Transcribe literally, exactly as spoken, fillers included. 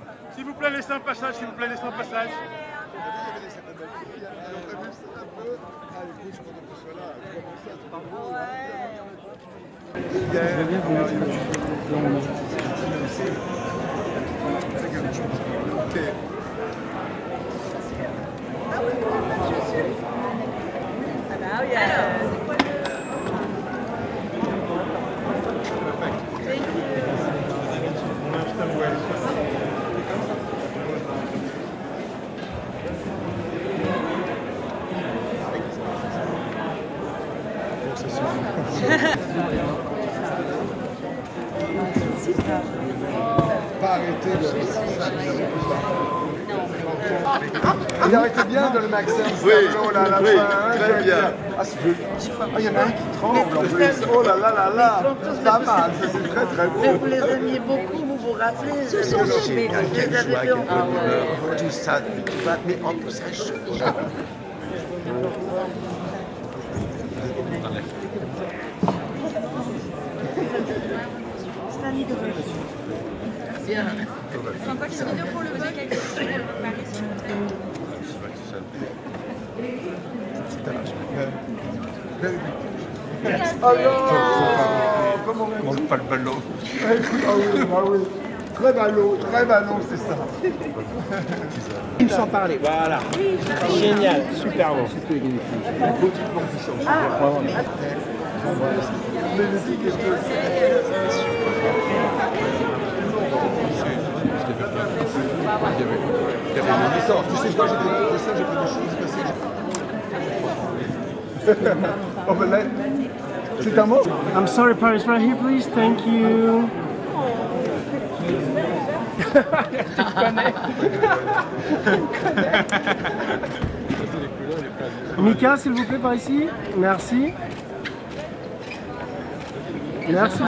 S'il vous plaît, laissez un passage, s'il vous plaît, laissez un passage. Je vais bien vous mettre dans mon Pas arrêter de... Il aurait été bien de le Maxence. Oui, là, à la oui, fin, très bien. Ah, c'est joli. Ah, il y en a un qui tremble en plus. Oh là là là là. Pas mal, c'est très très beau. Mais vous les aimiez beaucoup, vous vous rappelez? Ce sont Mais génial, vous quelle les avez joie, fait quelle en bonne humeur, tout ça, tu vois, mais en plus ça change. Bien. Sympa les vidéos pour le bac avec le Paris, s'il vous plaît. Alors, comment on Manque pas le ballon. Ah oui, ah oui. Très ballot, très ballon, c'est ça. Une sans parler, voilà. Génial, super bon. Mais le titre est peu. Tu sais quoi, j'ai des ça, j'ai fait des choses passées. Oh ben là, c'est un mot. I'm sorry, Paris, right here, please. Thank you. Mika, s'il vous plaît, par ici. Merci. Merci.